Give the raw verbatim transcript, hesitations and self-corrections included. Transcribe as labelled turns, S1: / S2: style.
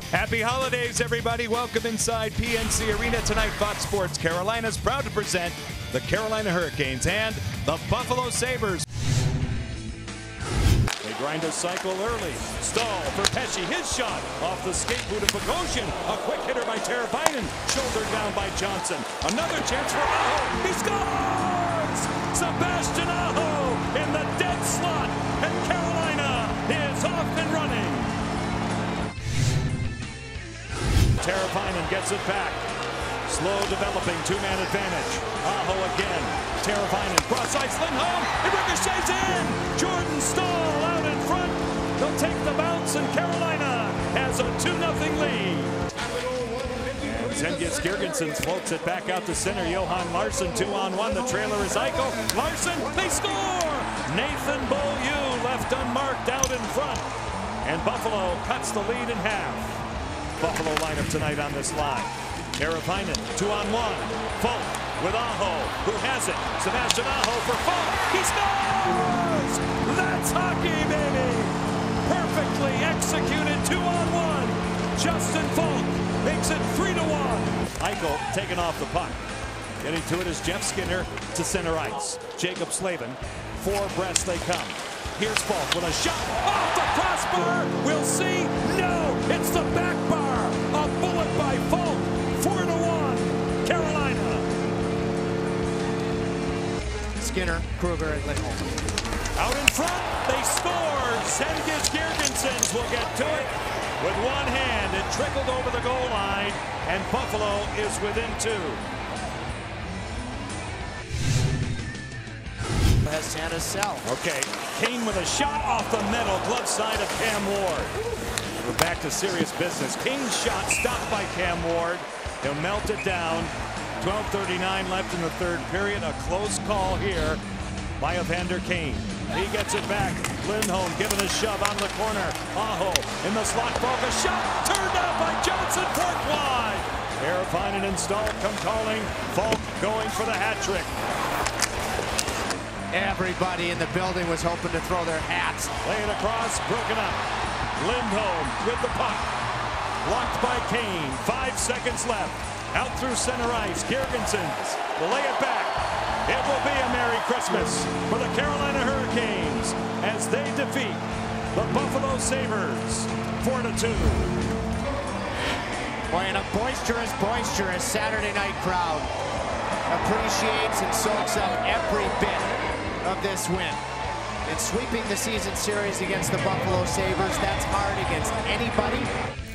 S1: Happy holidays, everybody. Welcome inside P N C Arena tonight. Fox Sports Carolina is proud to present the Carolina Hurricanes and the Buffalo Sabres. They grind a cycle early. Stall for Pesce. His shot off the skate boot of Bogosian. A quick hitter by Teravainen. Shouldered down by Johnson. Another chance for Aho. He scores! Sebastian Aho in the dead slot. And Carolina is off and running. Teravainen gets it back. Slow developing two-man advantage. Aho again. Teravainen cross ice. Lindholm. It ricochets in. Jordan Staal out in front. They'll take the bounce, and Carolina has a two nothing lead. And Zengius Girgensson floats it back out to center. Johan Larsson two on one. The trailer is Eichel. Larsson. They score. Nathan Beaulieu left unmarked out in front, and Buffalo cuts the lead in half. Buffalo lineup tonight on this line. Teravainen, two on one. Faulk with Aho, who has it. Sebastian Aho for Faulk. He scores! That's hockey, baby! Perfectly executed two on one. Justin Faulk makes it three to one. Eichel taking off the puck. Getting to it is Jeff Skinner to center ice. Jacob Slavin, four breaths they come. Here's Faulk with a shot off the crossbar. We'll see. No, it's the back bar. A bullet by Faulk. Four to one. Carolina.
S2: Skinner, Kruger, and Lindholm.
S1: Out in front, they score. Zengius Girgensson will get to it with one hand. It trickled over the goal line, and Buffalo is within two.
S2: Has Santa Cell.
S1: Okay, Kane with a shot off the metal, glove side of Cam Ward. We're back to serious business. Kane's shot stopped by Cam Ward. He'll melt it down. twelve thirty-nine left in the third period. A close call here by Evander Kane. He gets it back. Lindholm giving a shove out of the corner. Aho in the slot. Faulk, a shot turned out by Johnson. Fourth wide. Teravainen and Staal come calling. Faulk going for the hat trick.
S2: Everybody in the building was hoping to throw their hats.
S1: Laying across, broken up. Lindholm with the puck. Blocked by Kane. Five seconds left. Out through center ice. Girgensson will lay it back. It will be a Merry Christmas for the Carolina Hurricanes as they defeat the Buffalo Sabres four to two.
S2: Boy, and a boisterous, boisterous Saturday night crowd appreciates and soaks up every bit of this win. And sweeping the season series against the Buffalo Sabres, that's hard against anybody.